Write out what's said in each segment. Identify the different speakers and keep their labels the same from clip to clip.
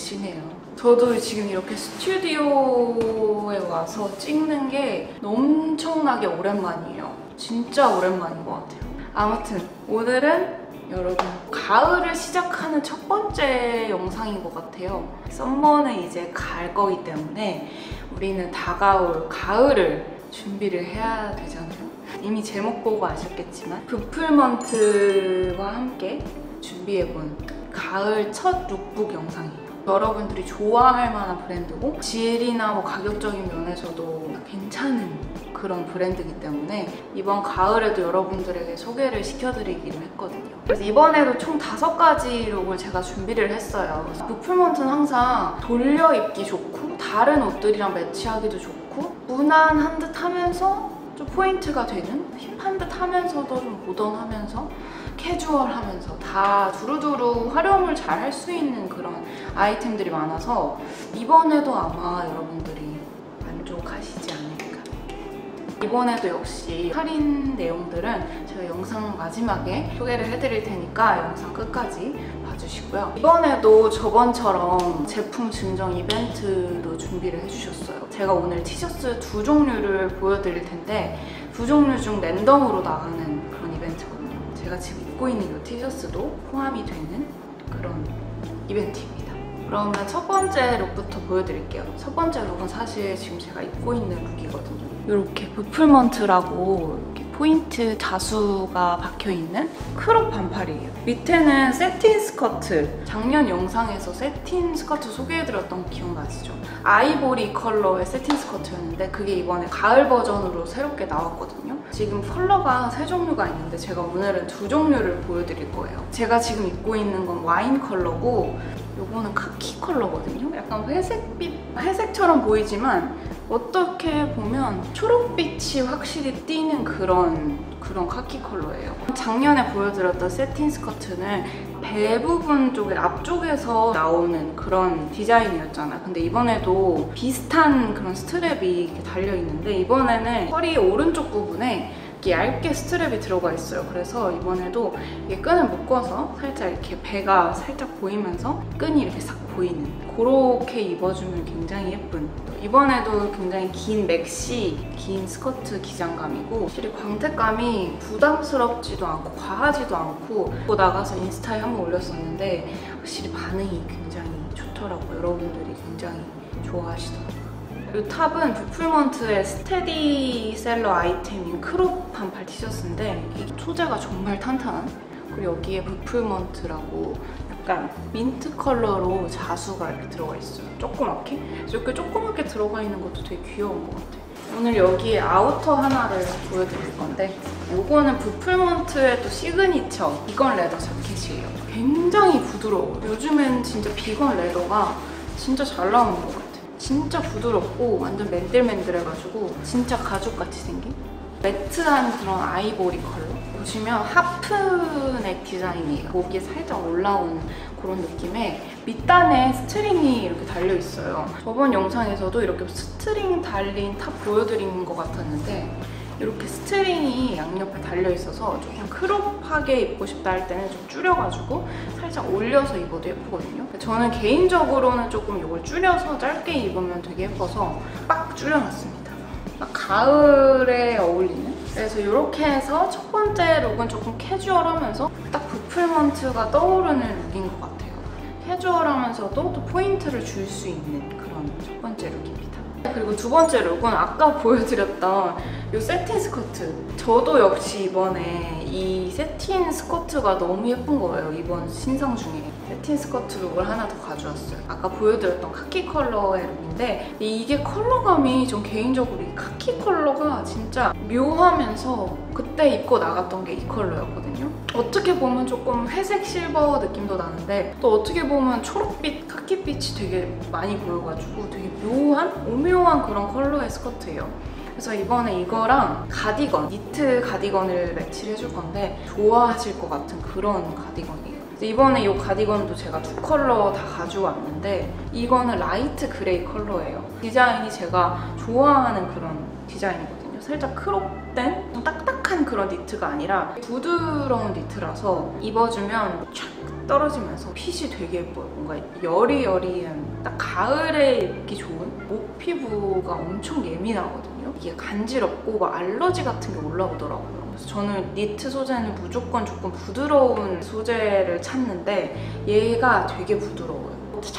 Speaker 1: 지네요. 저도 지금 이렇게 스튜디오에 와서 찍는 게 엄청나게 오랜만이에요. 진짜 오랜만인 것 같아요. 아무튼 오늘은 여러분 가을을 시작하는 첫 번째 영상인 것 같아요. 썸머는 이제 갈 거기 때문에 우리는 다가올 가을을 준비를 해야 되잖아요. 이미 제목 보고 아셨겠지만 부풀먼트와 함께 준비해본 가을 첫 룩북 영상이에요. 여러분들이 좋아할 만한 브랜드고 질이나 뭐 가격적인 면에서도 괜찮은 그런 브랜드이기 때문에 이번 가을에도 여러분들에게 소개를 시켜드리기로 했거든요. 그래서 이번에도 총 5가지 룩을 제가 준비를 했어요. 부풀먼트는 항상 돌려 입기 좋고 다른 옷들이랑 매치하기도 좋고 무난한 듯 하면서 좀 포인트가 되는 힙한 듯 하면서도 좀 모던하면서 캐주얼하면서 다 두루두루 활용을 잘 할 수 있는 그런 아이템들이 많아서 이번에도 아마 여러분들이 만족하시지 않을까. 이번에도 역시 할인 내용들은 제가 영상 마지막에 소개를 해드릴 테니까 영상 끝까지 봐주시고요. 이번에도 저번처럼 제품 증정 이벤트도 준비를 해주셨어요. 제가 오늘 티셔츠 2종류를 보여드릴 텐데 2종류 중 랜덤으로 나가는 그런 이벤트거든요. 제가 지금 입고 있는 이 티셔츠도 포함이 되는 그런 이벤트입니다. 그러면 첫 번째 룩부터 보여드릴게요. 첫 번째 룩은 사실 지금 제가 입고 있는 룩이거든요. 이렇게 부풀먼트라고 이렇게 포인트 자수가 박혀있는 크롭 반팔이에요. 밑에는 세틴 스커트. 작년 영상에서 세틴 스커트 소개해드렸던 거 기억나시죠? 아이보리 컬러의 세틴 스커트였는데 그게 이번에 가을 버전으로 새롭게 나왔거든요. 지금 컬러가 3종류가 있는데 제가 오늘은 2종류를 보여드릴 거예요. 제가 지금 입고 있는 건 와인 컬러고 요거는 카키 컬러거든요. 약간 회색처럼 보이지만 어떻게 보면 초록빛이 확실히 띄는 그런 카키 컬러예요. 작년에 보여드렸던 세틴 스커트는 배 부분 쪽에 앞쪽에서 나오는 그런 디자인이었잖아요. 근데 이번에도 비슷한 그런 스트랩이 이렇게 달려있는데 이번에는 허리 오른쪽 부분에 이렇게 얇게 스트랩이 들어가 있어요. 그래서 이번에도 이게 끈을 묶어서 살짝 이렇게 배가 살짝 보이면서 끈이 이렇게 싹 보이는 그렇게 입어주면 굉장히 예쁜, 이번에도 굉장히 긴 맥시 긴 스커트 기장감이고 확실히 광택감이 부담스럽지도 않고 과하지도 않고 나가서 인스타에 한번 올렸었는데 확실히 반응이 굉장히 좋더라고요. 여러분들이 굉장히 좋아하시더라고요. 이 탑은 부풀먼트의 스테디셀러 아이템인 크롭 반팔 티셔츠인데 이 소재가 정말 탄탄한, 그리고 여기에 부풀먼트라고 약간 민트 컬러로 자수가 이렇게 들어가 있어요. 조그맣게? 이렇게 조그맣게 들어가 있는 것도 되게 귀여운 것 같아요. 오늘 여기에 아우터 하나를 보여드릴 건데 이거는 부풀먼트의 또 시그니처 비건 레더 자켓이에요. 굉장히 부드러워요. 요즘엔 진짜 비건 레더가 진짜 잘 나오는 것 같아요. 진짜 부드럽고 완전 맨들맨들해가지고 진짜 가죽같이 생긴 매트한 그런 아이보리 컬러. 보시면 하프넥 디자인이에요. 목이 살짝 올라온 그런 느낌의 밑단에 스트링이 이렇게 달려있어요. 저번 영상에서도 이렇게 스트링 달린 탑 보여드린 것 같았는데 이렇게 스트링이 양옆에 달려있어서 조금 크롭하게 입고 싶다 할 때는 좀 줄여가지고 살짝 올려서 입어도 예쁘거든요. 저는 개인적으로는 조금 이걸 줄여서 짧게 입으면 되게 예뻐서 빡 줄여놨습니다. 딱 가을에 어울리는? 그래서 이렇게 해서 첫 번째 룩은 조금 캐주얼하면서 딱 부풀먼트가 떠오르는 룩인 것 같아요. 캐주얼하면서도 또 포인트를 줄 수 있는 그런 첫 번째 룩입니다. 그리고 두 번째 룩은 아까 보여드렸던 이 세틴 스커트. 저도 역시 이번에 이 세틴 스커트가 너무 예쁜 거예요. 이번 신상 중에 세틴 스커트 룩을 하나 더 가져왔어요. 아까 보여드렸던 카키 컬러의 룩인데 이게 컬러감이 전 개인적으로 이 카키 컬러가 진짜 묘하면서 그때 입고 나갔던 게 이 컬러였거든요. 어떻게 보면 조금 회색 실버 느낌도 나는데 또 어떻게 보면 초록빛, 카키빛이 되게 많이 보여가지고 되게 묘한, 오묘한 그런 컬러의 스커트예요. 그래서 이번에 이거랑 가디건, 니트 가디건을 매치를 해줄 건데 좋아하실 것 같은 그런 가디건이에요. 이번에 이 가디건도 제가 2컬러 다 가져왔는데 이거는 라이트 그레이 컬러예요. 디자인이 제가 좋아하는 그런 디자인이거든요. 살짝 크롭된 딱딱한 촉촉한 그런 니트가 아니라 부드러운 니트라서 입어주면 촥 떨어지면서 핏이 되게 예뻐요. 뭔가 여리여리한 딱 가을에 입기 좋은 목 피부가 엄청 예민하거든요. 이게 간지럽고 막 알러지 같은 게 올라오더라고요. 그래서 저는 니트 소재는 무조건 조금 부드러운 소재를 찾는데 얘가 되게 부드러워요.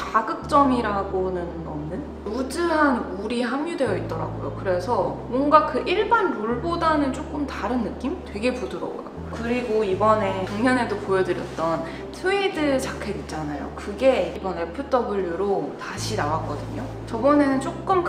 Speaker 1: 자극점이라고는 없는 루즈한 울이 함유되어 있더라고요. 그래서 뭔가 그 일반 룰보다는 조금 다른 느낌? 되게 부드러워요. 그리고 이번에 작년에도 보여드렸던 트위드 자켓 있잖아요. 그게 이번 FW로 다시 나왔거든요. 저번에는 조금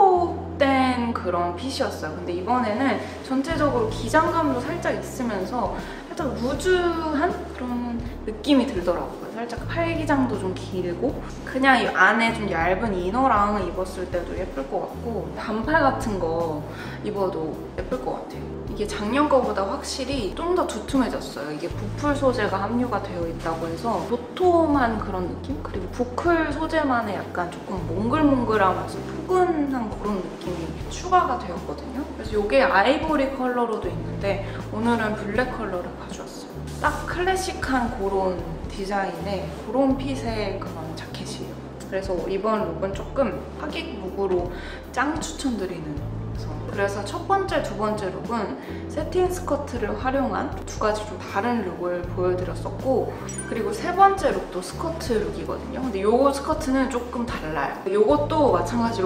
Speaker 1: 크롭된 그런 핏이었어요. 근데 이번에는 전체적으로 기장감도 살짝 있으면서 살짝 루즈한 그런 느낌이 들더라고요. 살짝 팔기장도 좀 길고 그냥 이 안에 좀 얇은 이너랑 입었을 때도 예쁠 것 같고 반팔 같은 거 입어도 예쁠 것 같아요. 이게 작년 거보다 확실히 좀 더 두툼해졌어요. 이게 부풀 소재가 함유가 되어 있다고 해서 도톰한 그런 느낌? 그리고 부클 소재만의 약간 조금 몽글몽글하면서 포근한 그런 느낌이 추가가 되었거든요. 그래서 이게 아이보리 컬러로도 있는데 오늘은 블랙 컬러를 가져왔어요. 딱 클래식한 그런 디자인의 그런 핏의 그런 자켓이에요. 그래서 이번 룩은 조금 하객 룩으로 짱 추천드리는. 그래서 첫 번째, 두 번째 룩은 세틴 스커트를 활용한 두 가지 좀 다른 룩을 보여드렸었고 그리고 세 번째 룩도 스커트 룩이거든요. 근데 이 스커트는 조금 달라요. 이것도 마찬가지로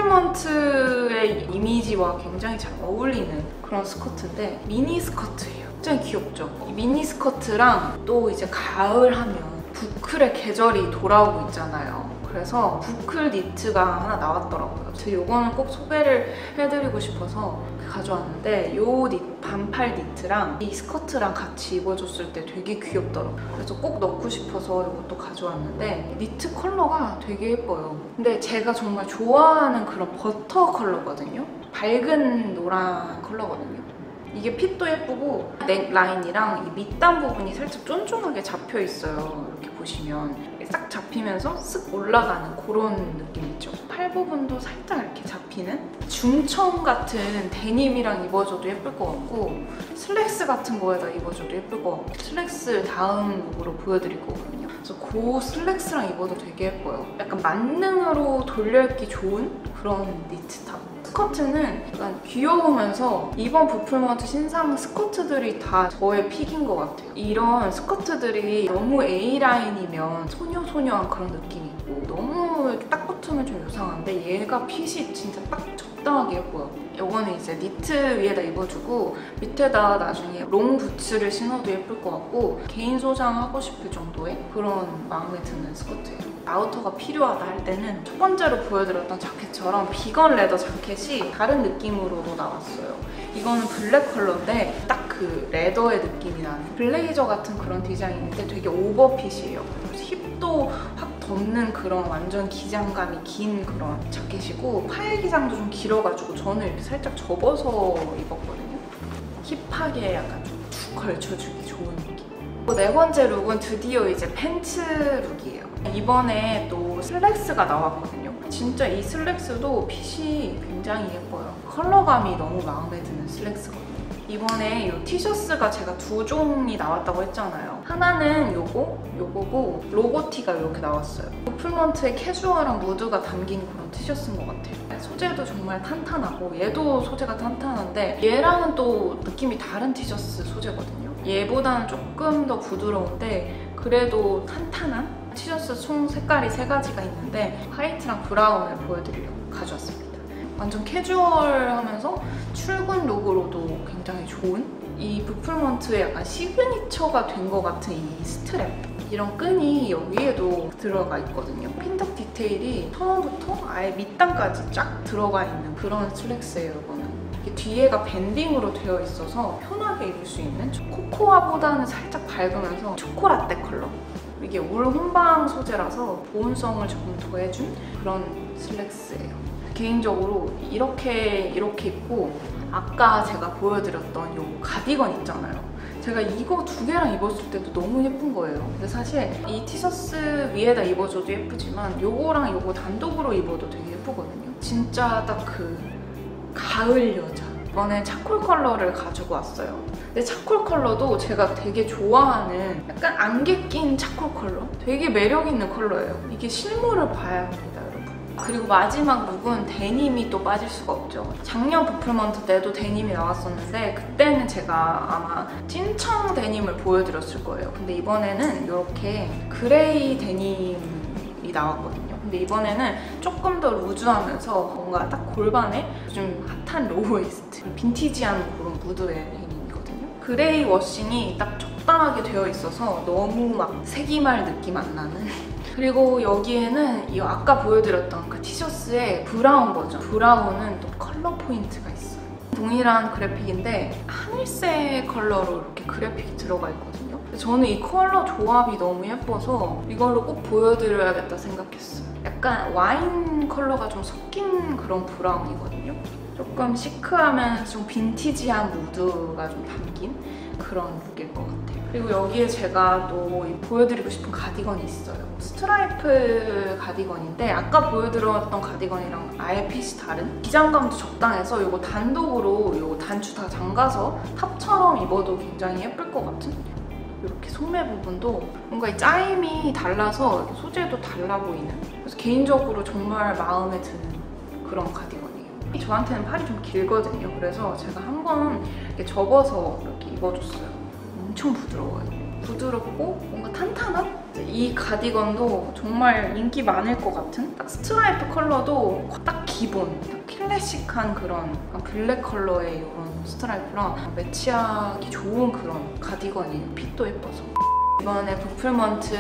Speaker 1: 부풀먼트의 이미지와 굉장히 잘 어울리는 그런 스커트인데 미니 스커트예요. 굉장히 귀엽죠? 이 미니 스커트랑 또 이제 가을 하면 부클의 계절이 돌아오고 있잖아요. 그래서 부클 니트가 하나 나왔더라고요. 제가 이거는 꼭 소개를 해드리고 싶어서 가져왔는데 이 반팔 니트랑 이 스커트랑 같이 입어줬을 때 되게 귀엽더라고요. 그래서 꼭 넣고 싶어서 이것도 가져왔는데 니트 컬러가 되게 예뻐요. 근데 제가 정말 좋아하는 그런 버터 컬러거든요. 밝은 노란 컬러거든요. 이게 핏도 예쁘고 넥 라인이랑 이 밑단 부분이 살짝 쫀쫀하게 잡혀 있어요. 이렇게 보시면 싹 잡히면서 쓱 올라가는 그런 느낌 있죠. 팔 부분도 살짝 이렇게 잡히는 중청 같은 데님이랑 입어줘도 예쁠 것 같고 슬랙스 같은 거에다 입어줘도 예쁠 것 같고 슬랙스 다음 룩으로 보여드릴 거거든요. 그래서 그 슬랙스랑 입어도 되게 예뻐요. 약간 만능으로 돌려입기 좋은 그런 니트탑. 스커트는 약간 귀여우면서 이번 부풀먼트 신상 스커트들이 다 저의 픽인 것 같아요. 이런 스커트들이 너무 A라인이면 소녀소녀한 그런 느낌이 있고 너무 이렇게 딱 붙으면 좀 요상한데 얘가 핏이 진짜 딱 적당하게 예뻐요. 이거는 이제 니트 위에다 입어주고 밑에다 나중에 롱 부츠를 신어도 예쁠 것 같고 개인 소장하고 싶을 정도의 그런 마음에 드는 스커트예요. 아우터가 필요하다 할 때는 첫 번째로 보여드렸던 자켓처럼 비건 레더 자켓이 다른 느낌으로도 나왔어요. 이거는 블랙 컬러인데 딱 그 레더의 느낌이 나는 블레이저 같은 그런 디자인인데 되게 오버핏이에요. 그래서 힙도 확 덮는 그런 완전 기장감이 긴 그런 자켓이고 팔 기장도 좀 길어가지고 저는 이렇게 살짝 접어서 입었거든요. 힙하게 약간 좀 툭 걸쳐주기 좋은 느낌. 네 번째 룩은 드디어 이제 팬츠 룩이에요. 이번에 또 슬랙스가 나왔거든요. 진짜 이 슬랙스도 핏이 굉장히 예뻐요. 컬러감이 너무 마음에 드는 슬랙스거든요. 이번에 이 티셔츠가 제가 두 종이 나왔다고 했잖아요. 하나는 요거고 로고티가 이렇게 나왔어요. 부풀먼트의 캐주얼한 무드가 담긴 그런 티셔츠인 것 같아요. 소재도 정말 탄탄하고 얘도 소재가 탄탄한데 얘랑은 또 느낌이 다른 티셔츠 소재거든요. 얘보다는 조금 더 부드러운데 그래도 탄탄한 티셔츠 총 색깔이 세 가지가 있는데 화이트랑 브라운을 보여드리려고 가져왔습니다. 완전 캐주얼하면서 출근 룩으로도 굉장히 좋은 이 부풀먼트의 약간 시그니처가 된 것 같은 이 스트랩 이런 끈이 여기에도 들어가 있거든요. 핀덕 디테일이 처음부터 아예 밑단까지 쫙 들어가 있는 그런 슬랙스예요. 이거는 뒤에가 밴딩으로 되어 있어서 편하게 입을 수 있는 코코아보다는 살짝 밝으면서 초코라떼 컬러. 이게 울 혼방 소재라서 보온성을 조금 더해준 그런 슬랙스예요. 개인적으로 이렇게 입고 아까 제가 보여드렸던 이 가디건 있잖아요. 제가 이거 두 개랑 입었을 때도 너무 예쁜 거예요. 근데 사실 이 티셔츠 위에다 입어줘도 예쁘지만 이거랑 이거 단독으로 입어도 되게 예쁘거든요. 진짜 딱 그 가을 여자 이번엔 차콜 컬러를 가지고 왔어요. 근데 차콜 컬러도 제가 되게 좋아하는 약간 안개 낀 차콜 컬러? 되게 매력 있는 컬러예요. 이게 실물을 봐야 합니다, 여러분. 그리고 마지막 룩은 데님이 또 빠질 수가 없죠. 작년 부풀먼트 때도 데님이 나왔었는데 그때는 제가 아마 찐청 데님을 보여드렸을 거예요. 근데 이번에는 이렇게 그레이 데님이 나왔거든요. 근데 이번에는 조금 더 루즈하면서 뭔가 딱 골반에 좀 핫한 로우웨이스트, 빈티지한 그런 무드의 데님이거든요. 그레이 워싱이 딱 적당하게 되어 있어서 너무 막 세기말 느낌 안 나는. 그리고 여기에는 이 아까 보여드렸던 그 티셔츠의 브라운 버전. 브라운은 또 컬러 포인트가 있어요. 동일한 그래픽인데 하늘색 컬러로 이렇게 그래픽이 들어가 있거든요. 저는 이 컬러 조합이 너무 예뻐서 이걸로 꼭 보여드려야겠다 생각했어요. 약간 와인 컬러가 좀 섞인 그런 브라운이거든요. 조금 시크하면서 좀 빈티지한 무드가 좀 담긴 그런 룩일 것 같아요. 그리고 여기에 제가 또 보여드리고 싶은 가디건이 있어요. 스트라이프 가디건인데 아까 보여드렸던 가디건이랑 아예 핏이 다른? 기장감도 적당해서 이거 단독으로 이거 단추 다 잠가서 탑처럼 입어도 굉장히 예쁠 것 같은? 이렇게 소매 부분도 뭔가 이 짜임이 달라서 소재도 달라 보이는, 그래서 개인적으로 정말 마음에 드는 그런 가디건이에요. 저한테는 팔이 좀 길거든요. 그래서 제가 한번 이렇게 접어서 이렇게 입어줬어요. 엄청 부드러워요. 부드럽고 뭔가 탄탄한? 이 가디건도 정말 인기 많을 것 같은? 딱 스트라이프 컬러도 딱 기본, 딱 클래식한 그런 블랙 컬러의 이런 스트라이프랑 매치하기 좋은 그런 가디건이에요. 핏도 예뻐서. 이번에 부풀먼트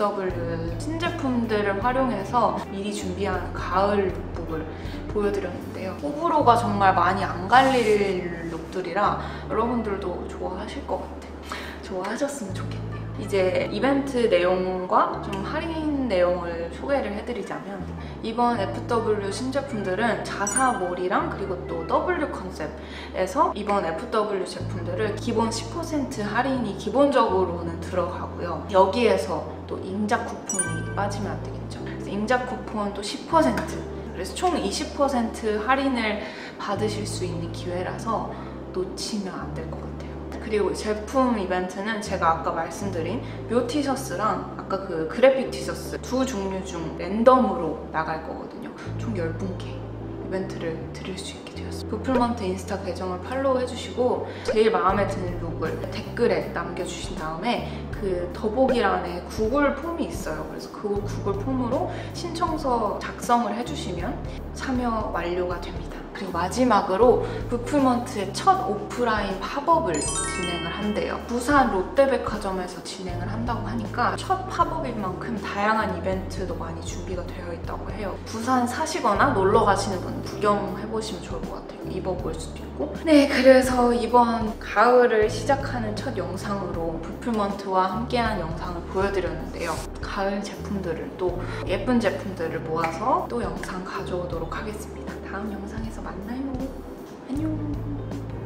Speaker 1: FW 신제품들을 활용해서 미리 준비한 가을 룩북을 보여드렸는데요. 호불호가 정말 많이 안 갈릴 룩들이라 여러분들도 좋아하실 것 같아요. 좋아하셨으면 좋겠네요. 이제 이벤트 내용과 좀 할인 내용을 소개를 해드리자면 이번 FW 신제품들은 자사몰이랑 그리고 또 W 컨셉에서 이번 FW 제품들을 기본 10% 할인이 기본적으로는 들어가고요. 여기에서 또 ing자 쿠폰이 빠지면 안 되겠죠. 그래서 ing자 쿠폰 또 10%, 그래서 총 20% 할인을 받으실 수 있는 기회라서 놓치면 안 될 것 같아요. 그리고 제품 이벤트는 제가 아까 말씀드린 묘 티셔츠랑 아까 그 그래픽 티셔츠 두 종류 중 랜덤으로 나갈 거거든요. 총 10분께 이벤트를 드릴 수 있게 되었어요. 부풀먼트 인스타 계정을 팔로우 해주시고 제일 마음에 드는 룩을 댓글에 남겨주신 다음에 그 더보기란에 구글 폼이 있어요. 그래서 그 구글 폼으로 신청서 작성을 해주시면 참여 완료가 됩니다. 그리고 마지막으로 부풀먼트의 첫 오프라인 팝업을 진행을 한대요. 부산 롯데백화점에서 진행을 한다고 하니까 첫 팝업인 만큼 다양한 이벤트도 많이 준비가 되어 있다고 해요. 부산 사시거나 놀러 가시는 분 구경해보시면 좋을 것 같아요. 입어볼 수도 있고. 네, 그래서 이번 가을을 시작하는 첫 영상으로 부풀먼트와 함께한 영상을 보여드렸는데요. 가을 제품들을 또 예쁜 제품들을 모아서 또 영상 가져오도록 하겠습니다. 다음 영상에서 만나요. 안녕.